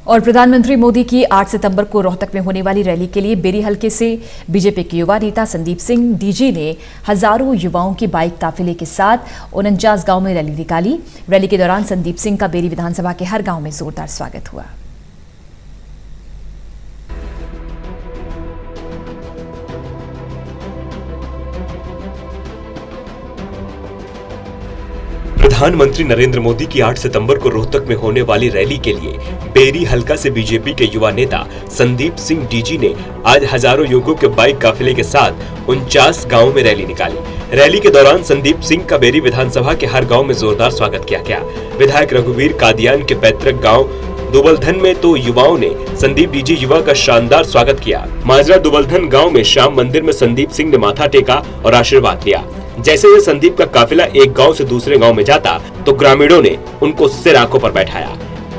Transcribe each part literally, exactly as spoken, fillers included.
और प्रधानमंत्री मोदी की आठ सितंबर को रोहतक में होने वाली रैली के लिए बेरी हलके से बीजेपी के युवा नेता संदीप सिंह डीजी ने हजारों युवाओं की बाइक काफिले के साथ उनचास गांव में रैली निकाली। रैली के दौरान संदीप सिंह का बेरी विधानसभा के हर गांव में जोरदार स्वागत हुआ। प्रधानमंत्री नरेंद्र मोदी की आठ सितंबर को रोहतक में होने वाली रैली के लिए बेरी हलका से बीजेपी के युवा नेता संदीप सिंह डीजी ने आज हजारों युवकों के बाइक काफिले के साथ उनचास गांव में रैली निकाली। रैली के दौरान संदीप सिंह का बेरी विधानसभा के हर गांव में जोरदार स्वागत किया गया। विधायक रघुवीर कादियान के पैतृक गाँव दुबलधन में तो युवाओं ने संदीप डीजी युवा का शानदार स्वागत किया। माजरा दुबलधन गांव में श्याम मंदिर में संदीप सिंह ने माथा टेका और आशीर्वाद लिया। जैसे ही संदीप का काफिला एक गांव से दूसरे गांव में जाता तो ग्रामीणों ने उनको सिर आंखों पर बैठाया।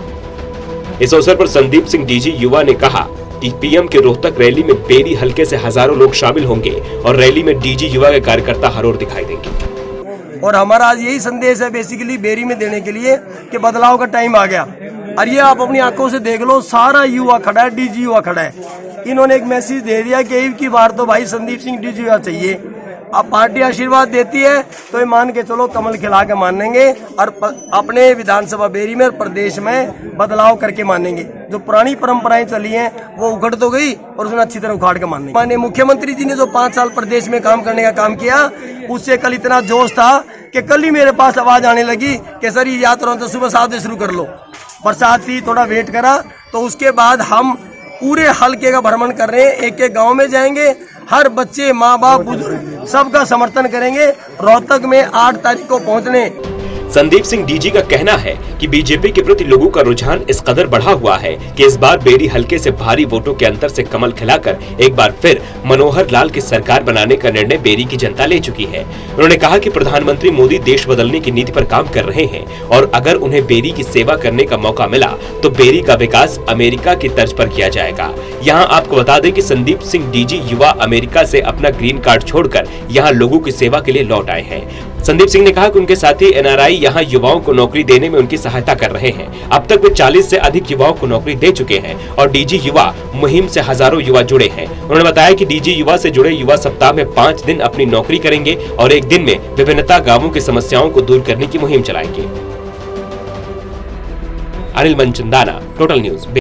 इस अवसर पर संदीप सिंह डीजी युवा ने कहा कि पीएम के रोहतक रैली में बेरी हलके से हजारों लोग शामिल होंगे और रैली में डीजी युवा के कार्यकर्ता हर ओर दिखाई देंगे। और हमारा आज यही संदेश है बेसिकली बेरी में देने के लिए कि बदलाव का टाइम आ गया। और ये आप अपनी आंखों से देख लो, सारा युवा खड़ा है, डीजी युवा खड़ा है। इन्होंने एक मैसेज दे दिया कि एक की बार तो भाई संदीप सिंह डीजी युवा चाहिए। अब पार्टी आशीर्वाद देती है तो ये मान के चलो कमल खिला के मानेंगे और अपने विधानसभा बेरी में प्रदेश में बदलाव करके मानेंगे। जो पुरानी परंपराएं चली हैं वो उखड़ तो गई और उसने अच्छी तरह उखाड़ के मानेंगे। माननीय मुख्यमंत्री जी ने जो पांच साल प्रदेश में काम करने का काम किया उससे कल इतना जोश था कि कल ही मेरे पास आवाज आने लगी कि सर ये यात्रा तो सुबह सात बजे शुरू कर लो। बरसात थी, थोड़ा वेट करा तो उसके बाद हम पूरे हलके का भ्रमण कर रहे हैं। एक एक गांव में जाएंगे, हर बच्चे, माँ बाप, बुजुर्ग सबका समर्थन करेंगे। रोहतक में आठ तारीख को पहुंचने। संदीप सिंह डीजी का कहना है कि बीजेपी के प्रति लोगों का रुझान इस कदर बढ़ा हुआ है कि इस बार बेरी हलके से भारी वोटों के अंतर से कमल खिलाकर एक बार फिर मनोहर लाल की सरकार बनाने का निर्णय बेरी की जनता ले चुकी है। उन्होंने कहा कि प्रधानमंत्री मोदी देश बदलने की नीति पर काम कर रहे हैं और अगर उन्हें बेरी की सेवा करने का मौका मिला तो बेरी का विकास अमेरिका की तर्ज पर किया जाएगा। यहाँ आपको बता दें कि संदीप सिंह डीजी युवा अमेरिका से अपना ग्रीन कार्ड छोड़कर यहाँ लोगों की सेवा के लिए लौट आए हैं। संदीप सिंह ने कहा कि उनके साथी एनआरआई यहाँ युवाओं को नौकरी देने में उनकी सहायता कर रहे हैं। अब तक वे चालीस से अधिक युवाओं को नौकरी दे चुके हैं और डीजी युवा मुहिम से हजारों युवा जुड़े हैं। उन्होंने बताया कि डीजी युवा से जुड़े युवा सप्ताह में पाँच दिन अपनी नौकरी करेंगे और एक दिन में विभिन्नता गांवों की समस्याओं को दूर करने की मुहिम चलाएंगे। Anil Manchandana, total news.